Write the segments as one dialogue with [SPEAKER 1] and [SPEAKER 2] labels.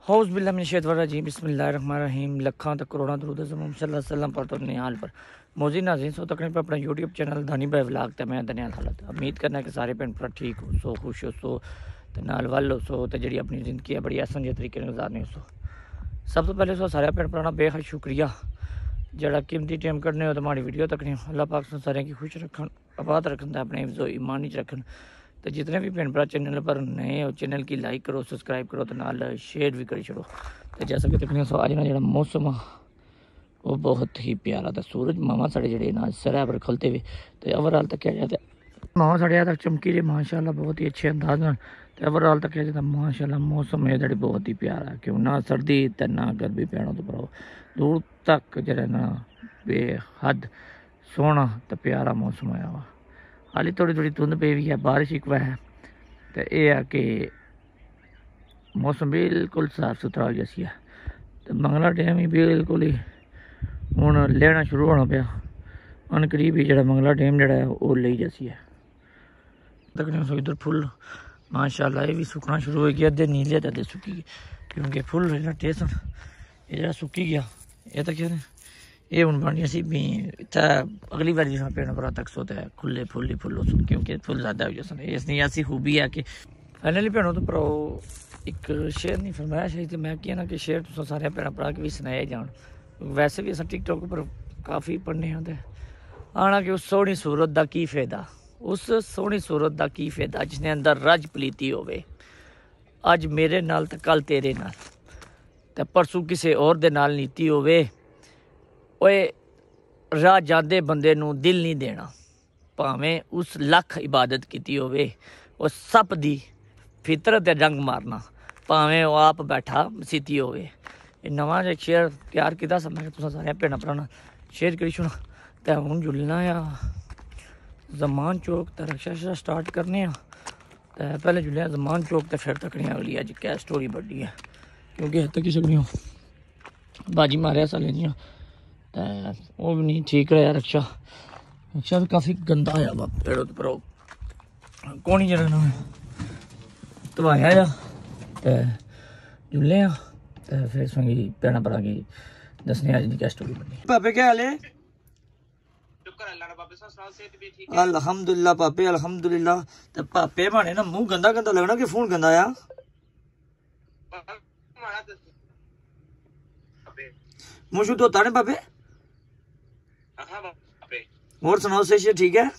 [SPEAKER 1] हौज़ बिल्लाहि मिनश शैतानिर रजीम बिस्मिल्लाहिर्रहमानिर्रहीम। लखां तक करोड़ां दरूद सल्लल्लाहु अलैहि वसल्लम पर तो निहाल पर मौजी नाज़रीन सो तकरीबन पर अपना यूट्यूब चैनल धानी भाई व्लॉग ते मैं दनियाल हालत उम्मीद करना कि सारे भैन भरा ठीक हो सो खुश हो सो ते नाल वल हो सो ते जिहड़ी अपनी ज़िंदगी है बड़ी आसान तरीके नाल गुजारनी हो सो। सब तो पहले सो सारे भैन भरा बेहद शुक्रिया जड़ा कीमती टाइम कड्ढने हो ते माड़ी वीडियो तकनी अल्लाह पाक सारे की खुश रखन आबाद रखन ते अपने हिफ्ज़ो ईमान च रखन। तो जितने भी भैन भरा चैनल पर नए हो चैनल की लाइक करो सब्सक्राइब करो तो नाल शेयर भी करी छोड़ो। तो जैसा कि तकनी सो अज ना जो मौसम वो बहुत ही प्यारा था। सूरज मामा साढ़े जड़े ना सर पर खुलते हुए तो ओवरऑल तक क्या जाता मामा साढ़े तक चमकी रहे माशाल्लाह बहुत ही अच्छे अंदाज में। तो ओवरऑल तक क्या जाता माशाल्लाह मौसम है जड़ी बहुत ही प्यारा है क्यों ना सर्दी तो ना गर्मी पैनों तो भराओ दूर तक जरा ना बेहद सोहना तो प्यारा मौसम आया वा। हाली थोड़ी थोड़ी धुंध पे भी है बारिश एक है तो यह है कि मौसम बिल्कुल साफ सुथरा हो जैसी है। तो मंगला डैम ही बिल्कुल ही हूँ लेना शुरू होना पाया अन करीब ही जो मंगला डैम जड़ा है वो ले जैसी है। तकरीबन इधर फुल माशाल्लाह ये भी सुकना शुरू हो गया अद्धे नीले अद्धे सुकी गए क्योंकि फुल जो टेसन ये जरा सुकी गया ये तो क्या ये हूँ बनी सी भी इतना अगली बार जिस पेड़ पर तक सोता है खुले फुल ही फुल सुन क्योंकि फुल ज़्यादा हो जैसा इसलिए ऐसी खूबी है कि फाइनली भैनों तो भराओ एक शेयर नहीं फरमाया शायद तो मैं किया ना कि शेयर तो सारे भैन भरा के भी सुनाए जान। वैसे भी अस टिकटॉक पर काफ़ी पढ़ने आते आना कि उस सोहनी सूरत का की फायदा उस सोहनी सूरत का की फायदा जिसने अंदर रज पलीती होवे अज मेरे नाल तो कल तेरे नाल ते परसों किसी और दे नाल नीति होवे ओए राह जाते बंदे नू दिल नहीं देना भावें उस लख इबादत की होवे उस सप दी फितरत रंग मारना भावें वो आप बैठा मसीती होवे। ये नवा जो शेयर तैयार किया सब मैं तुम सारे भैन भरा शेयर करी छुना तो हूँ जुलना आ जमान चौक तो रक्षा स्टार्ट करने तो पहले जुलिया जमान चौक तो फिर तकनी अगली अज क्या स्टोरी बड़ी है क्योंकि हद तक सकनी बाजी मारिया साले दियाँ वो भी नहीं ठीक रहा रक्षा रक्षा तो काफ़ी गंदा आया वा पेड़ो तो पर कौन ही जरा तो आया तो जुले तो फिर संगी भैन भरा की दसने अज की क्या स्टोरी बनी। पापे क्या हाल है? अल्हम्दुलिल्लाह पापे अल्हम्दुलिल्लाह। तो पापे माने ना मुंह गंदा गंदा लगना कि फोन गंदा आया मुँह शुद्ध होता है पापे? और सुनाओ से ठीक है?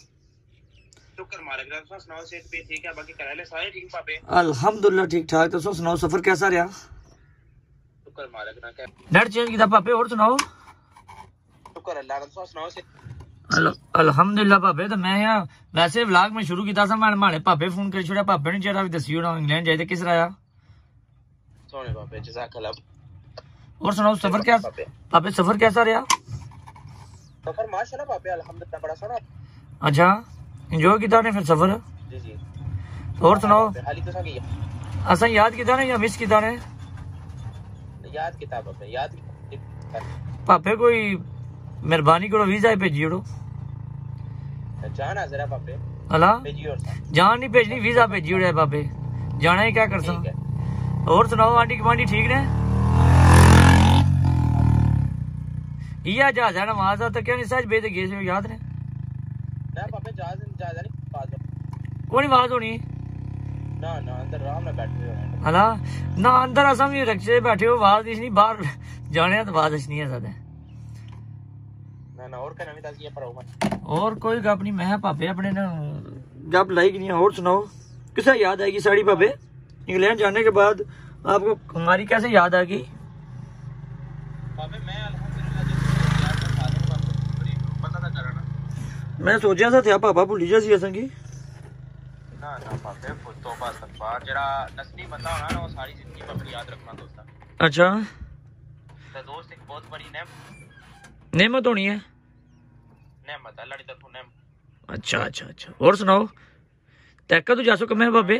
[SPEAKER 1] अल्हम्दुलिल्लाह ठीक ठाक। तो सुनाओ सफर कैसा रहा? नेट चेंज किया पापे और सुनाओ? अल्हम्दुलिल्लाह पापे। तो मैं यहाँ वैसे व्लॉग में शुरू किया था माड़े पापे फोन कर छोड़ा पापे ने चेहरा भी दसी होना इंग्लैंड जाए किस रहा और सुनाओ सफर क्या पापे सफर कैसा रहा?
[SPEAKER 2] सफर माशाल्लाह पापे अल्हम्दुलिल्लाह बड़ा सोना।
[SPEAKER 1] अच्छा एंजॉय किया ने फिर सफर?
[SPEAKER 2] जी जी।
[SPEAKER 1] और सुनाओ
[SPEAKER 2] हाली तो सागी
[SPEAKER 1] असा याद किया ने या मिस किया ने?
[SPEAKER 2] याद किताब पापे याद
[SPEAKER 1] पापे कोई मेहरबानी करो वीजा भेजी ओड़ो
[SPEAKER 2] जाना जरा पापे
[SPEAKER 1] हला
[SPEAKER 2] भेजी और
[SPEAKER 1] जान नहीं भेजनी वीजा भेजी ओड़े पापे जाना ही क्या कर सकता। और सुनाओ आंटी गुआंढी ठीक ने? इया जहाज है नमाज तो क्या नहीं सच बेच गए से याद ने
[SPEAKER 2] ना पापे जहाज जहाज नहीं बात
[SPEAKER 1] कौन आवाज होनी
[SPEAKER 2] ना ना अंदर आराम में बैठे हो
[SPEAKER 1] हला ना अंदर असम भी रक्षे बैठे हो आवाज नहीं बाहर जाने तो आवाज नहीं है ज्यादा
[SPEAKER 2] ना ना और क्या नवी ताजी पर
[SPEAKER 1] और कोई गप नहीं मैं पापे अपने ना गप लाई नहीं। और सुनाओ किसे याद आएगी साड़ी पापे इंग्लैंड जाने के बाद आपको हमारी कैसे याद आ गई?
[SPEAKER 2] पापे मैं
[SPEAKER 1] मैं सोचा था पापा भूली जा सी की
[SPEAKER 2] ना ना पापे तौबा इस्तगफार जरा नस्ली बंदा होना ना वो सारी जिंदगी में अपनी याद रखना दोस्त।
[SPEAKER 1] अच्छा
[SPEAKER 2] तो दोस्त एक बहुत बड़ी
[SPEAKER 1] नेमत होनी है
[SPEAKER 2] नेमत अल्लाह की तरफ नेमत।
[SPEAKER 1] अच्छा अच्छा अच्छा और सुनाओ तैका तू जासो कमे बाबे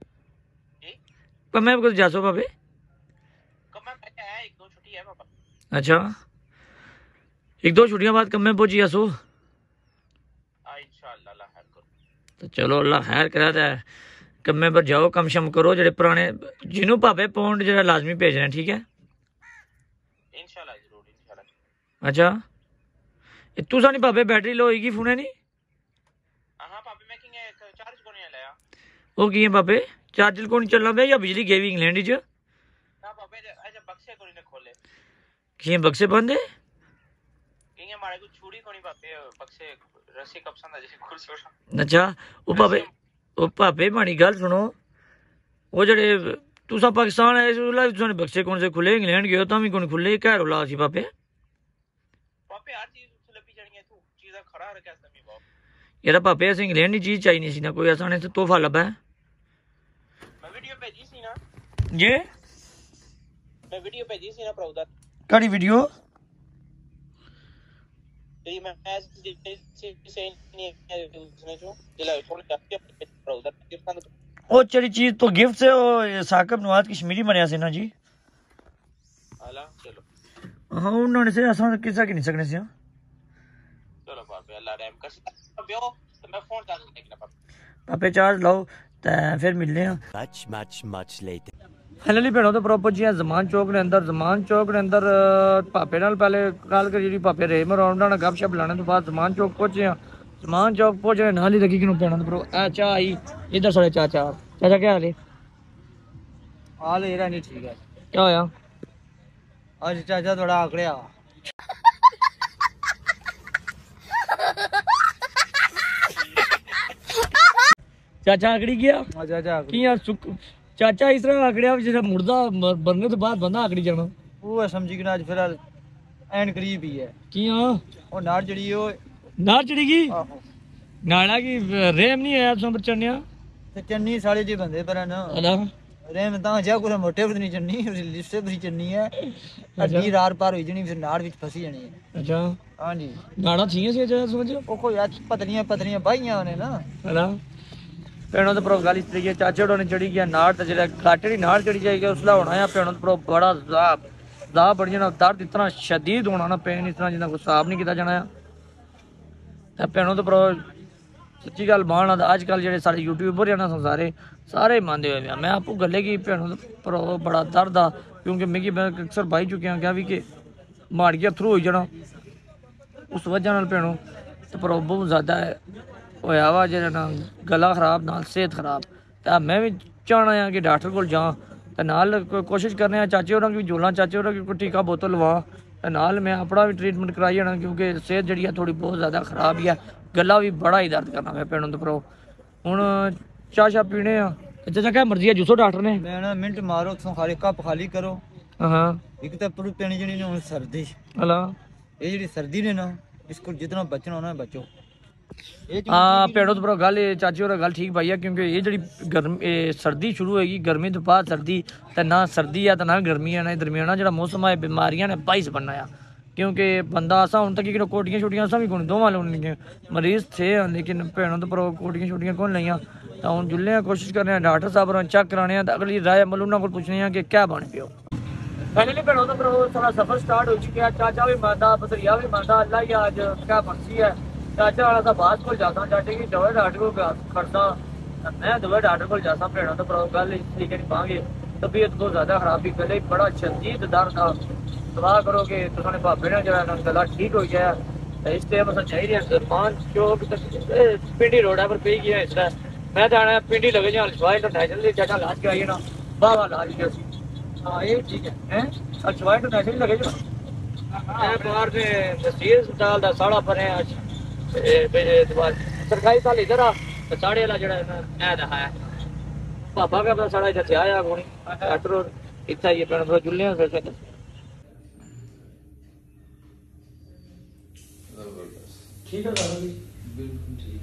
[SPEAKER 1] कमे को जासो बाबे
[SPEAKER 2] कमे है एक दो छुट्टी है पापा।
[SPEAKER 1] अच्छा एक दो छुट्टियां बाद कमे पहुंची जासो तो चलो अल्लाह खैर करा है कम्मे पर जाओ, कम शम करो, जेडे पुराने जिन्हों भावे पौंड जरा लाजमी भेजना, ठीक है
[SPEAKER 2] इंशाल्लाह जरूर इंशाल्लाह।
[SPEAKER 1] अच्छा तू सानी भावे बैटरी लो होगी फोने नी
[SPEAKER 2] हां पापे मैं किंग चार्ज को नहीं लाया
[SPEAKER 1] ओ की है पापे चार्जर को नहीं चलना पे या बिजली गई इंग्लैंड च
[SPEAKER 2] ना पापे अच्छा बक्से को नहीं खोले
[SPEAKER 1] की बक्से बंद है
[SPEAKER 2] किंग हमारे को छुरी को नहीं पापे बक्से रस्सी कब संदा जैसे कुर्सी उठा।
[SPEAKER 1] अच्छा ओ पापे माड़ी गल सुनो वो जड़े तुसा पाकिस्तान आए तुसा बक्से कौन से खुले इंग्लैंड गए तो भी कौन खुले क्या रोला सी पापे
[SPEAKER 2] पापे हर चीज लपी जानी है तू चीज़ खड़ा रखा समी बाप
[SPEAKER 1] यार पापे ऐसे इंग्लैंड की चीज चाहिए सी ना कोई ऐसा नहीं तोहफा लबा है
[SPEAKER 2] मैं वीडियो भेजी सी ना
[SPEAKER 1] ये
[SPEAKER 2] मैं वीडियो भेजी सी ना ब्राउज़र
[SPEAKER 1] कड़ी वीडियो
[SPEAKER 2] तेरी मैं से नहीं उसने जो दिला फोन करके ब्राउज़र गिफ्ट का
[SPEAKER 1] ओ चली चीज तो गिफ्ट से ओ साकिब नवाज कश्मीरी बनया से ना जी
[SPEAKER 2] आला चलो
[SPEAKER 1] हां उन्होंने से असा किसा की नहीं सकने से
[SPEAKER 2] चलो पापे अल्लाह रहम कर बियो तो मैं फोन चार्ज लेके ना
[SPEAKER 1] पापे चार्ज लाओ ते फिर मिलने हैं
[SPEAKER 3] much later
[SPEAKER 1] फाइनली भेड़ों तो प्रॉपर जी जमान चौक ने अंदर पापे नाल पहले गल कर जी पापे रेम राउंड ना गपशप लाने तो बाद जमान चौक पहुंचे हैं जमान चौक पहुंचे नाल ही लगी कि भेड़ों तो प्रो चाह आई इधर साढ़े चाचा चाचा क्या हाल है
[SPEAKER 4] हाल एरा नहीं ठीक है
[SPEAKER 1] क्या होया
[SPEAKER 4] आज चाचा थोड़ा आकड़िया
[SPEAKER 1] चाचा आकड़ी गया
[SPEAKER 4] चाचा
[SPEAKER 1] की यार चाचा इस तरह आकड़िया जैसे मुर्दा बनने तो बाद बंदा आकड़ी जाना
[SPEAKER 4] वो है समझी कि आज फिलहाल एन करीब ही है
[SPEAKER 1] की हां
[SPEAKER 4] वो नाड़ जड़ी वो
[SPEAKER 1] नार चढ़ेगी
[SPEAKER 4] आहो
[SPEAKER 1] नाड़ा की रेम नहीं आया तुम चढ़ने
[SPEAKER 4] ते चन्नी साले जी बंदे पर है ना
[SPEAKER 1] अला
[SPEAKER 4] रेम ता जा कुछ मोटे पर नहीं चन्नी लिस्से पर चन्नी है अड्डी रार पार हो जनी फिर नाड़ विच फसी जानी है
[SPEAKER 1] अच्छा
[SPEAKER 4] हां जी
[SPEAKER 1] नाड़ा थी सी जरा समझ
[SPEAKER 4] वो कोई आज पतलियां बाईयां ने ना
[SPEAKER 1] अला पेड़ों तो प्रो गाली तरीके चाचे ने चढ़ी गया नाड़ तो जरा काटे दी नाड़ चढ़ी जाएगी उसला होना है पेड़ों तो प्रो बड़ा ज़ाब बढ़ जाना दर्द इतना शदीद होना ना पेन इस तरह जितना कुछ साफ नहीं किया जाना है पेड़ों तो प्रो सच्ची गल मान अजकल जो सारे यूट्यूबर है ना सारे मानते हुए मैं आपको गले की भैनों प्रो बड़ा दर्द आ क्योंकि मिगी मैं अक्सर बाई चुके हैं क्या भी कि माड़िया थ्रू हो जाना उस वजह भैनों तो प्रो बहुत ज़्यादा होया वा जो ना गला खराब नाल सेहत खराब तो मैं भी चाहना है कि डॉक्टर को जा तो नाल कोशिश करने चाचे होर की जोलना चाचे होर की कोई टीका बोतल लवा तो नाल मैं अपना भी ट्रीटमेंट कराई जाना क्योंकि सेहत जी थोड़ी बहुत ज़्यादा खराब ही है गला भी बड़ा ही दर्द करना मैं भैनों तो प्रो हूँ चाह शाह पीने चाचा क्या मर्जी है जूसो डॉक्टर ने
[SPEAKER 4] मैं ना मिनट मारो तो खाली कप खाली करो
[SPEAKER 1] हाँ
[SPEAKER 4] एक तो पूरी पीनी जनी ने सर्दी
[SPEAKER 1] अला
[SPEAKER 4] ये जी सर्दी ने ना इसको जितना बचना होना है बचो
[SPEAKER 1] हाँ पेड़ों तो प्रो गल चाची होर गल ठीक पाई है क्योंकि ये जी गर्मी सर्दी शुरू होएगी गर्मी तो बाद सर्दी तो ना सर्दी है तो ना गर्मी है ना दरमियाना जो मौसम है बीमारियां ने बाइस बनना है क्योंकि बंदा असा हूँ तक कोटियां शोटियां असा भी कौन दोवां लाने मरीज थे लेकिन भैनों तो प्रो कोटियां शोटियां कौन लियाँ तो हूँ जुल्ले कोशिश करने डॉक्टर साहब चेक कराने तो अगली राय अमल उन्होंने को पूछने कि क्या बन पियो फाइनली भैनों तो प्रो सारा सफर स्टार्ट हो चुका है चाचा भी मानता भतरिया भी मानता अल्लाह ही आज क्या बनसी है चाचा वाला सा बात को जाता चाचे की दवा डॉक्टर को खड़ता मैं दवा डॉक्टर को जाता भैनों तो प्रो गल इस तरीके नहीं पाँगे तबीयत बहुत ज़्यादा खराब भी गले बड़ा शदीद दर्द था दुआ करो कि तुमने भापे ने जो गला ठीक हो गया इस टाइम अस चाहिए जमान चौक पिंडी रोड पर पे गया इस मैं तो आना पिंडी लगे जो अल्शवा इंटरनेशनल चाचा इलाज कराइए ना वाह इलाज किया हाँ ये ठीक है अल्शवा इंटरनेशनल लगे जो बाहर से तहसील अस्पताल का साढ़ा पर है सरकारी साल इधर आ साढ़े वाला जो है पापा का अपना साढ़ा इधर से आया कौन डॉक्टर इतना ही पैन थोड़ा जुल्ले फिर ठीक है बिल्कुल ठीक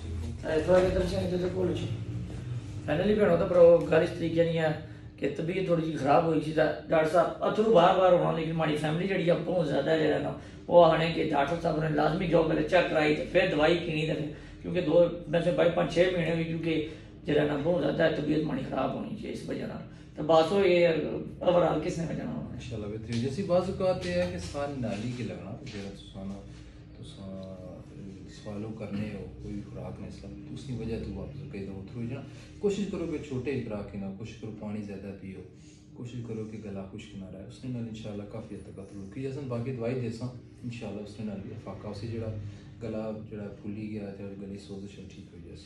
[SPEAKER 1] फाइनली भैनों तो प्रो गल इस तरीके नहीं है कि तबीयत थोड़ी जी खराब हुई थी डॉक्टर साहब अथरू बार बार होना लेकिन हमारी फैमिली जी बहुत ज़्यादा जो है ना वो आने के डॉक्टर साहब ने लाजमी जो पहले चेक कराई तो फिर दवाई पीनी तो क्योंकि दो वैसे भाई 5-6 महीने हुई क्योंकि जो है ना बहुत ज़्यादा तबीयत हमारी खराब होनी चाहिए इस वजह तो बस हो ये ओवरऑल किसने बजाना
[SPEAKER 5] इंशाल्लाह बेहतरीन जैसी बात कहते हैं कि सान नाली की लगना जरा सुसाना तो सवालों करने हो कोई खुराक ने इस्लाम तो उसकी वजह तो वापस कई दफ़ा थ्रू जाना कोशिश करो कि छोटे खुराक के ना कोशिश करो पानी ज़्यादा पियो कोशिश करो कि गला खुश्क ना रहे उसने नाल इंशाल्लाह काफ़ी हद तक रुकी जैसे बाकी दवाई देसा इंशाल्लाह उसने नाल भी फाका उसे जड़ा गला जड़ा फुली गया जड़ा गले सोजिश ठीक हो जाए।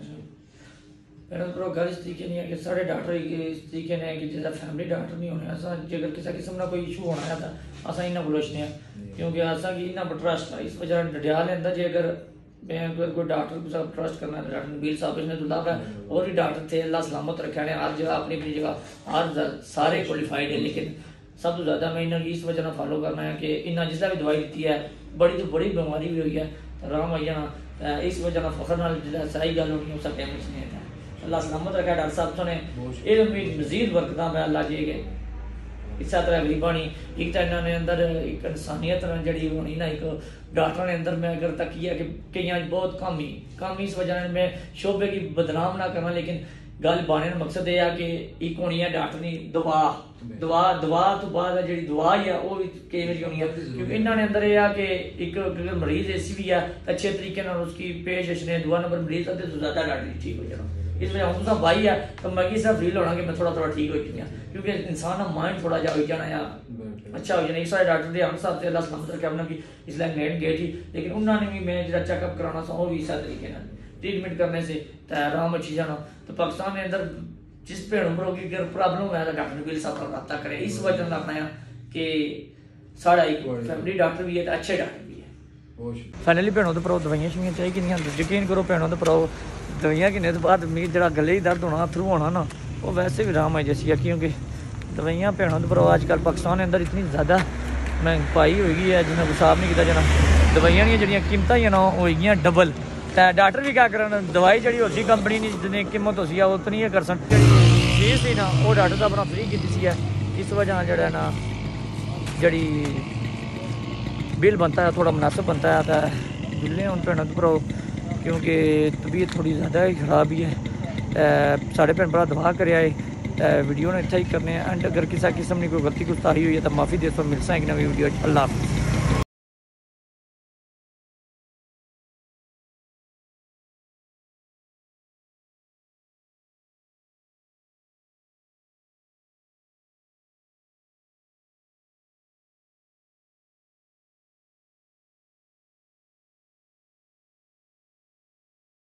[SPEAKER 1] मेरा पूरा गल इस तरीके नहीं है कि साढ़े डॉक्टर इस तरीके ने कि जैसा फैमिली डॉक्टर नहीं होने असा जेकर किसी किस्म का कोई इशू होना है तो असा इन्हें बुलशने क्योंकि असा कि इन्ना पर ट्रस्ट है इस वजह डटिया लेंदा जे अगर मैं अगर कोई डॉक्टर को सब ट्रस्ट करना है डॉक्टर नबील साहब ने दुल्ला है और भी डॉक्टर थे अल्लाह सलामत रखे ने हर जगह अपनी अपनी जगह हर सारे क्वालिफाइड है लेकिन सब तो ज़्यादा मैं इन्हें इस वजह फॉलो करना है कि इन्हें जिसका भी दवाई दी है बड़ी तो बड़ी बीमारी भी हुई है आराम हो जाना इस वजह फखर नाल सही गल होनी उस डैमेज नहीं है अल्लाह सलामत रखा डॉक्टर साहब ने इल्म में मजीद बरकत मैं अल्लाह जी के इस तरह गरीबानी एक तो इन्होंने अंदर एक इंसानियत जड़ी होनी ना एक डॉक्टर ने अंदर मैं अगर तक किया कि कई बहुत कम ही इस वजह मैं शोबे की बदनाम ना करना लेकिन गल बाने का मकसद यह है कि एक होनी है डॉक्टर की दवा तो बाद जी दवा ही है वो भी कई बार होनी है क्योंकि इन्होंने अंदर यह है कि एक मरीज ऐसी भी है अच्छे तरीके उसकी पेश ने दुआ नंबर मरीज अद्धे तो ज़्यादा डॉक्टर ठीक हो जाना इस वजह हम तुम भाई है तो मैं किस फील होना कि मैं थोड़ा ठीक हो चुकी क्योंकि इंसान का माइंड थोड़ा जा हो जाना या अच्छा हो जाना इस सारे डॉक्टर हम साहब से अल्लाह सलामत रखे उन्होंने भी इसलिए इंग्लैंड गए थी लेकिन उन्होंने भी मैं जो चेकअप कराना सा वो भी इस तरीके ट्रीटमेंट करने से आराम अच्छी जाना तो पाकिस्तान के अंदर जिस भैन भ्रो की अगर प्रॉब्लम है तो डॉक्टर नबील साहब का रब्ता करें इस वजह लगना है कि साढ़ा एक फैमिली डॉक्टर भी है तो अच्छे डॉक्टर भी है। फाइनली भैनों तो भराओ दवाइयां शवाइयां चाहिए कि यकीन करो भैनों तो भराओ दवाइयां किन्ने तो बाद मीर जो गले ही दर्द होना थ्रू होना ना वो वैसे भी आराम आई जैसी है क्योंकि दवाइयां भैनों तो भराओ अजकल पाकिस्तान के अंदर इतनी ज़्यादा महंगाई हो गई है जिन्हें कोई हिसाब नहीं किया जाना दवाइयां दी जड़ियां कीमतां ही ना हो गई डबल तो डॉक्टर भी क्या करन दवाई जी होसी कंपनी की जितनी कीमत होसी है उतनी ही कर फीस थी ना वो डॉक्टर साहब ने फ्री की है इस वजह जड़ा ना जड़ी बिल बनता है थोड़ा मुनासिब बनता है तो बिल्ले हूँ भैनों तो भराओ क्योंकि तबीयत थोड़ी ज़्यादा ही खराब ही है साढ़े भैन भरा दुआ करे आए वीडियो ने इतना ही करने एंड अगर किसी किस्म की कोई गलती गुस्ताही हुई है तो माफ़ी दे मिल सा एक नवी वीडियो अल्लाह हाफ़िज़।